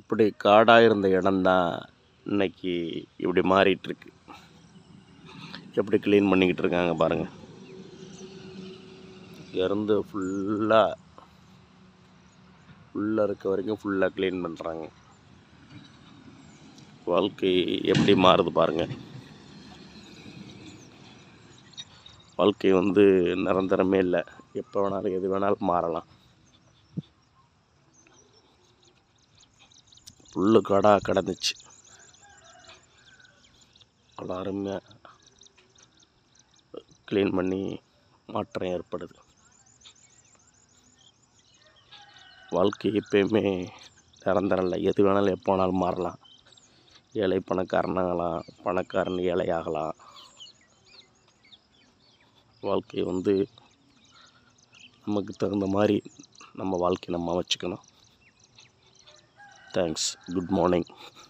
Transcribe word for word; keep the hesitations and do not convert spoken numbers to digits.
இப்படி காடாக இருந்த இடம்தான் இன்னைக்கு இப்படி மாறிட்டுருக்கு. எப்படி க்ளீன் பண்ணிக்கிட்டு இருக்காங்க பாருங்கள். இருந்து ஃபுல்லாக ஃபுல்லாக இருக்க வரைக்கும் ஃபுல்லாக க்ளீன் பண்ணுறாங்க. வாழ்க்கை எப்படி மாறுது பாருங்கள். வாழ்க்கை வந்து நிரந்தரமே இல்லை. எப்போ வேணாலும் எது வேணாலும் மாறலாம். புல்லு காடாக கிடந்துச்சு. எல்லாருமே க்ளீன் பண்ணி மாற்றம் ஏற்படுது. வாழ்க்கை எப்பயுமே நிரந்தரம் இல்லை. எது வேணாலும் எப்போ வேணாலும் மாறலாம். ஏழை பணக்காரனாகலாம், பணக்காரன் ஏழையாகலாம். வாழ்க்கை வந்து நமக்கு தகுந்த மாதிரி நம்ம வாழ்க்கை நம்ம அமைச்சுக்கணும். தேங்க்ஸ். Good morning.